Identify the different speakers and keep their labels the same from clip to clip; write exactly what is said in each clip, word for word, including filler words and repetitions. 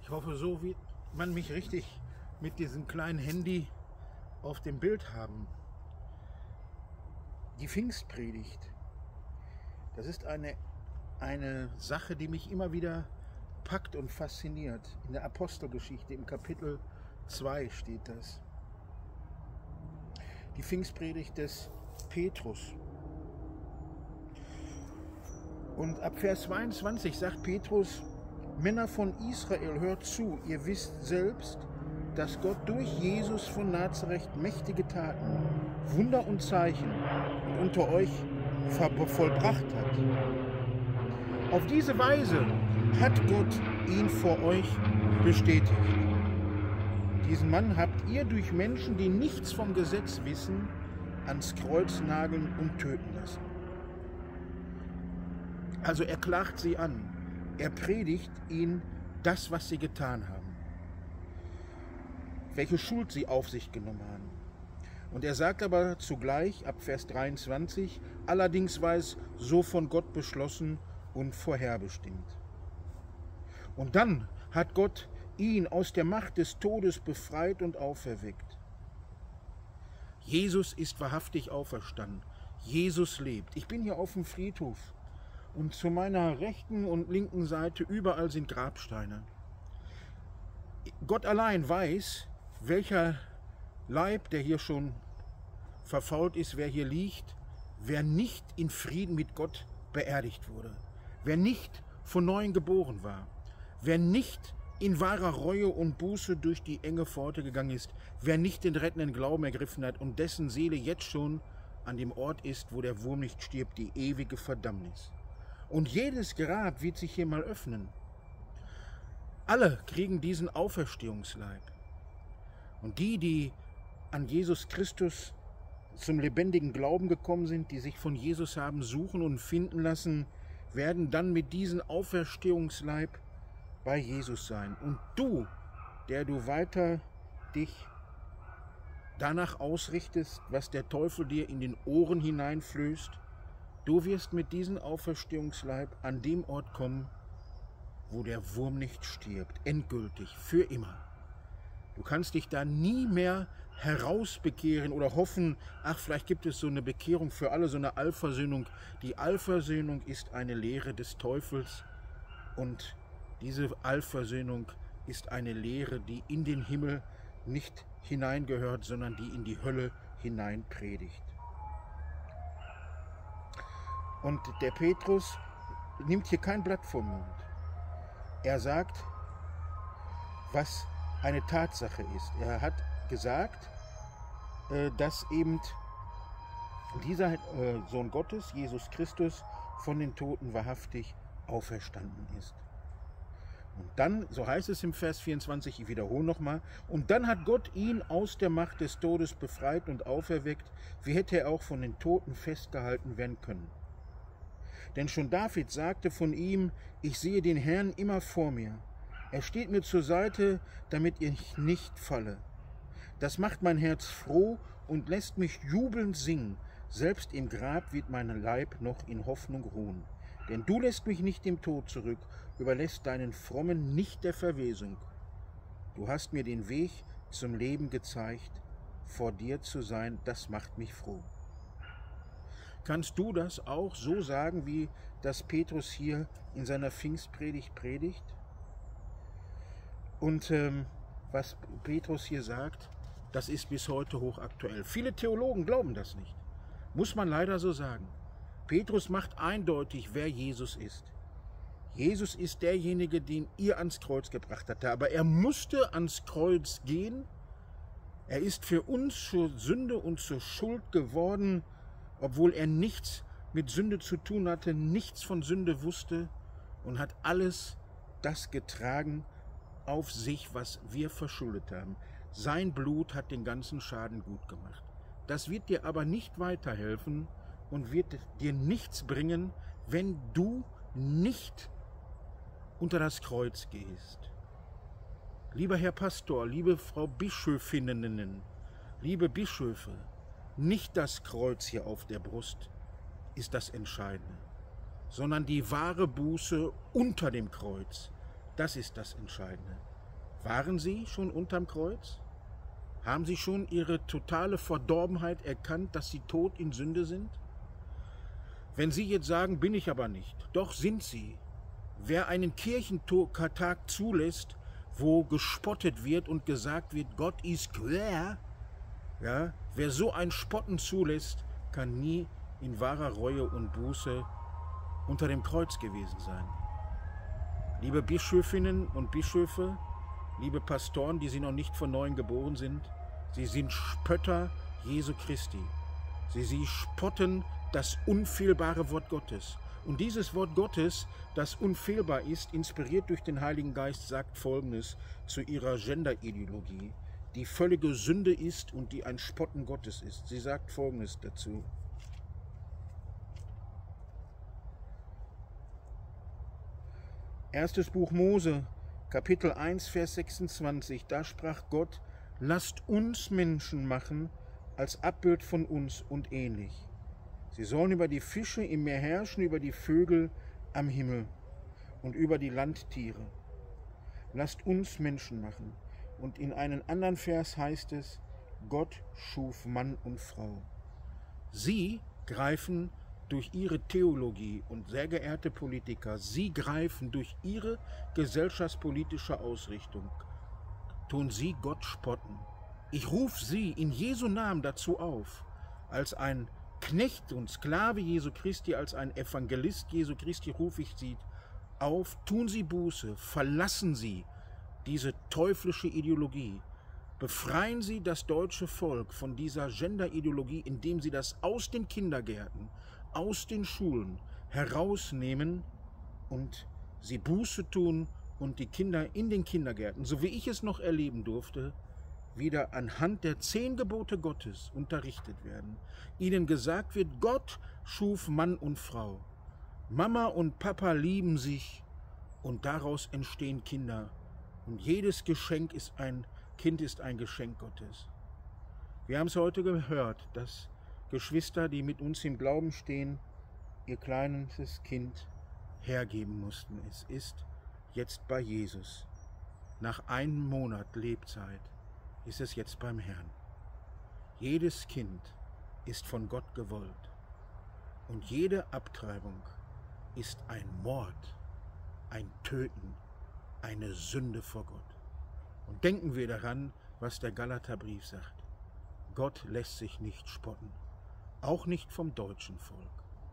Speaker 1: Ich hoffe, so wie man mich richtig mit diesem kleinen Handy auf dem Bild haben. Die Pfingstpredigt, das ist eine, eine Sache, die mich immer wieder packt und fasziniert. In der Apostelgeschichte im Kapitel zwei steht das. Die Pfingstpredigt des Petrus. Und ab Vers zweiundzwanzig sagt Petrus: Männer von Israel, hört zu, ihr wisst selbst, dass Gott durch Jesus von Nazareth mächtige Taten, Wunder und Zeichen unter euch vollbracht hat. Auf diese Weise hat Gott ihn vor euch bestätigt. Diesen Mann habt ihr durch Menschen, die nichts vom Gesetz wissen, ans Kreuz nageln und töten lassen. Also er klagt sie an. Er predigt ihnen das, was sie getan haben, welche Schuld sie auf sich genommen haben. Und er sagt aber zugleich, ab Vers dreiundzwanzig, allerdings war es so von Gott beschlossen und vorherbestimmt. Und dann hat Gott ihn aus der Macht des Todes befreit und auferweckt. Jesus ist wahrhaftig auferstanden. Jesus lebt. Ich bin hier auf dem Friedhof. Und zu meiner rechten und linken Seite überall sind Grabsteine. Gott allein weiß, welcher Leib, der hier schon verfault ist, wer hier liegt, wer nicht in Frieden mit Gott beerdigt wurde, wer nicht von Neuem geboren war, wer nicht in wahrer Reue und Buße durch die enge Pforte gegangen ist, wer nicht den rettenden Glauben ergriffen hat und dessen Seele jetzt schon an dem Ort ist, wo der Wurm nicht stirbt, die ewige Verdammnis. Und jedes Grab wird sich hier mal öffnen. Alle kriegen diesen Auferstehungsleib. Und die, die an Jesus Christus zum lebendigen Glauben gekommen sind, die sich von Jesus haben suchen und finden lassen, werden dann mit diesem Auferstehungsleib bei Jesus sein. Und du, der du weiter dich danach ausrichtest, was der Teufel dir in den Ohren hineinflößt, du wirst mit diesem Auferstehungsleib an dem Ort kommen, wo der Wurm nicht stirbt, endgültig, für immer. Du kannst dich da nie mehr herausbekehren oder hoffen, ach, vielleicht gibt es so eine Bekehrung für alle, so eine Allversöhnung. Die Allversöhnung ist eine Lehre des Teufels und diese Allversöhnung ist eine Lehre, die in den Himmel nicht hineingehört, sondern die in die Hölle hinein predigt. Und der Petrus nimmt hier kein Blatt vom Mund. Er sagt, was eine Tatsache ist. Er hat gesagt, dass eben dieser Sohn Gottes, Jesus Christus, von den Toten wahrhaftig auferstanden ist. Und dann, so heißt es im Vers vierundzwanzig, ich wiederhole nochmal, und dann hat Gott ihn aus der Macht des Todes befreit und auferweckt, wie hätte er auch von den Toten festgehalten werden können. Denn schon David sagte von ihm, ich sehe den Herrn immer vor mir. Er steht mir zur Seite, damit ich nicht falle. Das macht mein Herz froh und lässt mich jubelnd singen. Selbst im Grab wird mein Leib noch in Hoffnung ruhen. Denn du lässt mich nicht dem Tod zurück, überlässt deinen Frommen nicht der Verwesung. Du hast mir den Weg zum Leben gezeigt. Vor dir zu sein, das macht mich froh. Kannst du das auch so sagen, wie das Petrus hier in seiner Pfingstpredigt predigt? Und ähm, was Petrus hier sagt, das ist bis heute hochaktuell. Viele Theologen glauben das nicht. Muss man leider so sagen. Petrus macht eindeutig, wer Jesus ist. Jesus ist derjenige, den ihr ans Kreuz gebracht habt. Aber er musste ans Kreuz gehen. Er ist für uns zur Sünde und zur Schuld geworden, obwohl er nichts mit Sünde zu tun hatte, nichts von Sünde wusste und hat alles das getragen auf sich, was wir verschuldet haben. Sein Blut hat den ganzen Schaden gut gemacht. Das wird dir aber nicht weiterhelfen und wird dir nichts bringen, wenn du nicht unter das Kreuz gehst. Lieber Herr Pastor, liebe Frau Bischöfinnen, liebe Bischöfe, nicht das Kreuz hier auf der Brust ist das Entscheidende, sondern die wahre Buße unter dem Kreuz. Das ist das Entscheidende. Waren Sie schon unterm Kreuz? Haben Sie schon Ihre totale Verdorbenheit erkannt, dass Sie tot in Sünde sind? Wenn Sie jetzt sagen, bin ich aber nicht, doch sind Sie. Wer einen Kirchentag zulässt, wo gespottet wird und gesagt wird, Gott ist quer, ja, wer so ein Spotten zulässt, kann nie in wahrer Reue und Buße unter dem Kreuz gewesen sein. Liebe Bischöfinnen und Bischöfe, liebe Pastoren, die Sie noch nicht von Neuem geboren sind, Sie sind Spötter Jesu Christi. Sie, sie spotten das unfehlbare Wort Gottes. Und dieses Wort Gottes, das unfehlbar ist, inspiriert durch den Heiligen Geist, sagt Folgendes zu ihrer Genderideologie, die völlige Sünde ist und die ein Spotten Gottes ist. Sie sagt Folgendes dazu. Erstes Buch Mose, Kapitel eins, Vers sechsundzwanzig, da sprach Gott, lasst uns Menschen machen, als Abbild von uns und ähnlich. Sie sollen über die Fische im Meer herrschen, über die Vögel am Himmel und über die Landtiere. Lasst uns Menschen machen. Und in einem anderen Vers heißt es, Gott schuf Mann und Frau. Sie greifen durch ihre Theologie und sehr geehrte Politiker, sie greifen durch ihre gesellschaftspolitische Ausrichtung, tun sie Gott spotten. Ich rufe Sie in Jesu Namen dazu auf, als ein Knecht und Sklave Jesu Christi, als ein Evangelist Jesu Christi rufe ich Sie auf, tun Sie Buße, verlassen Sie diese teuflische Ideologie, befreien Sie das deutsche Volk von dieser Genderideologie, indem Sie das aus den Kindergärten, aus den Schulen herausnehmen und Sie Buße tun und die Kinder in den Kindergärten, so wie ich es noch erleben durfte, wieder anhand der zehn Gebote Gottes unterrichtet werden. Ihnen gesagt wird, Gott schuf Mann und Frau. Mama und Papa lieben sich und daraus entstehen Kinder. Und jedes Geschenk ist ein Kind ist ein Geschenk Gottes. Wir haben es heute gehört, dass Geschwister, die mit uns im Glauben stehen, ihr kleines Kind hergeben mussten. Es ist jetzt bei Jesus. Nach einem Monat Lebzeit ist es jetzt beim Herrn. Jedes Kind ist von Gott gewollt. Und jede Abtreibung ist ein Mord, ein Töten, eine Sünde vor Gott. Und denken wir daran, was der Galaterbrief sagt. Gott lässt sich nicht spotten, auch nicht vom deutschen Volk.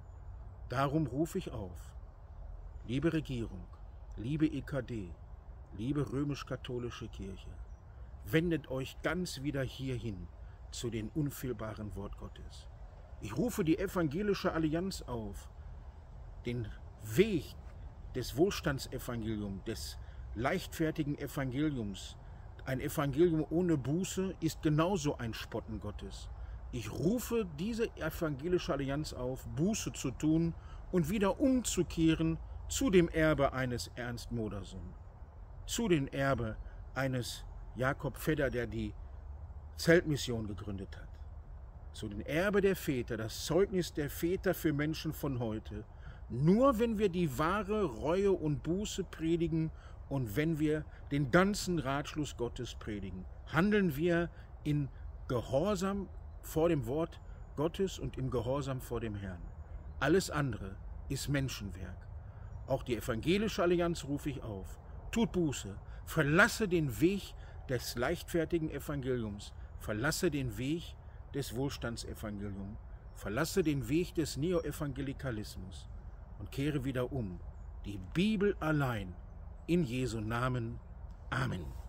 Speaker 1: Darum rufe ich auf, liebe Regierung, liebe E K D, liebe römisch-katholische Kirche, wendet euch ganz wieder hierhin zu den unfehlbaren Wort Gottes. Ich rufe die evangelische Allianz auf, den Weg des Wohlstandsevangeliums, des leichtfertigen Evangeliums. Ein Evangelium ohne Buße ist genauso ein Spotten Gottes. Ich rufe diese evangelische Allianz auf, Buße zu tun und wieder umzukehren zu dem Erbe eines Ernst Modersohn, zu dem Erbe eines Jakob Fedder, der die Zeltmission gegründet hat, zu dem Erbe der Väter, das Zeugnis der Väter für Menschen von heute. Nur wenn wir die wahre Reue und Buße predigen und wenn wir den ganzen Ratschluss Gottes predigen, handeln wir in Gehorsam vor dem Wort Gottes und im Gehorsam vor dem Herrn. Alles andere ist Menschenwerk. Auch die evangelische Allianz rufe ich auf. Tut Buße, verlasse den Weg des leichtfertigen Evangeliums, verlasse den Weg des Wohlstandsevangeliums, verlasse den Weg des Neoevangelikalismus und kehre wieder um. Die Bibel allein, in Jesu Namen. Amen.